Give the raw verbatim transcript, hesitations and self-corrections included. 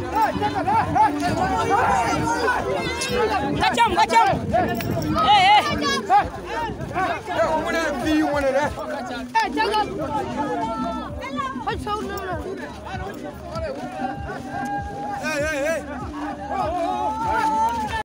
Gacam, gacam. Eh, eh. Mana view mana dah? Eh, jangan. Hai saudara. Hey, hey, hey.